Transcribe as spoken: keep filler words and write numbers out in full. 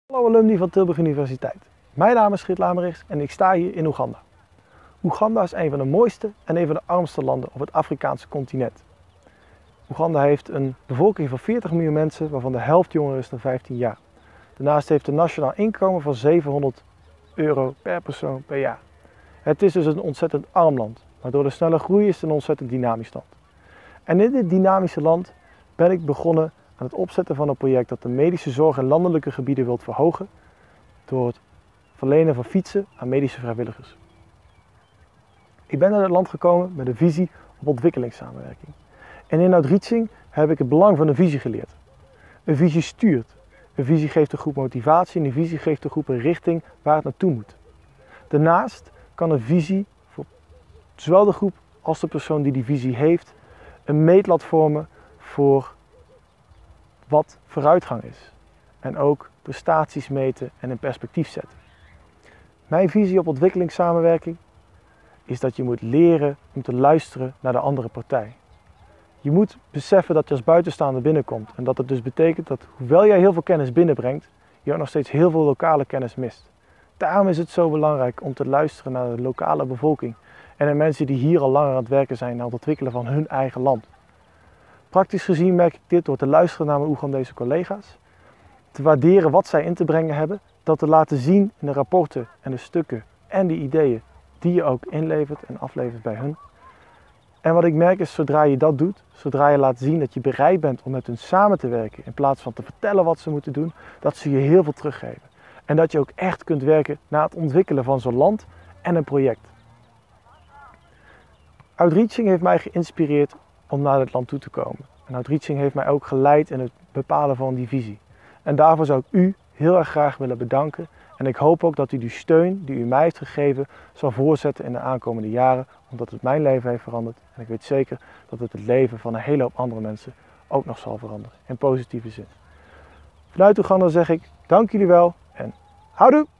Hallo alumni van Tilburg Universiteit. Mijn naam is Geert Lamerichs en ik sta hier in Oeganda. Oeganda is een van de mooiste en een van de armste landen op het Afrikaanse continent. Oeganda heeft een bevolking van veertig miljoen mensen, waarvan de helft jonger is dan vijftien jaar. Daarnaast heeft het een nationaal inkomen van zevenhonderd euro per persoon per jaar. Het is dus een ontzettend arm land, maar door de snelle groei is het een ontzettend dynamisch land. En in dit dynamische land ben ik begonnen aan het opzetten van een project dat de medische zorg in landelijke gebieden wilt verhogen door het verlenen van fietsen aan medische vrijwilligers. Ik ben naar het land gekomen met een visie op ontwikkelingssamenwerking. En in Outreaching heb ik het belang van een visie geleerd. Een visie stuurt. Een visie geeft een groep motivatie en een visie geeft een groep een richting waar het naartoe moet. Daarnaast kan een visie voor zowel de groep als de persoon die die visie heeft een meetlat vormen voor wat vooruitgang is. En ook prestaties meten en in perspectief zetten. Mijn visie op ontwikkelingssamenwerking is dat je moet leren om te luisteren naar de andere partij. Je moet beseffen dat je als buitenstaander binnenkomt en dat het dus betekent dat hoewel jij heel veel kennis binnenbrengt, je ook nog steeds heel veel lokale kennis mist. Daarom is het zo belangrijk om te luisteren naar de lokale bevolking en de mensen die hier al langer aan het werken zijn aan het ontwikkelen van hun eigen land. Praktisch gezien merk ik dit door te luisteren naar mijn Oegandese collega's, te waarderen wat zij in te brengen hebben, dat te laten zien in de rapporten en de stukken en de ideeën die je ook inlevert en aflevert bij hun. En wat ik merk is, zodra je dat doet, zodra je laat zien dat je bereid bent om met hun samen te werken in plaats van te vertellen wat ze moeten doen, dat ze je heel veel teruggeven. En dat je ook echt kunt werken naar het ontwikkelen van zo'n land en een project. Outreaching heeft mij geïnspireerd om naar dit land toe te komen. En Outreaching heeft mij ook geleid in het bepalen van die visie. En daarvoor zou ik u heel erg graag willen bedanken. En ik hoop ook dat u die steun die u mij heeft gegeven zal voortzetten in de aankomende jaren. Omdat het mijn leven heeft veranderd. En ik weet zeker dat het het leven van een hele hoop andere mensen ook nog zal veranderen. In positieve zin. Vanuit Oeganda zeg ik dank jullie wel en houdoe!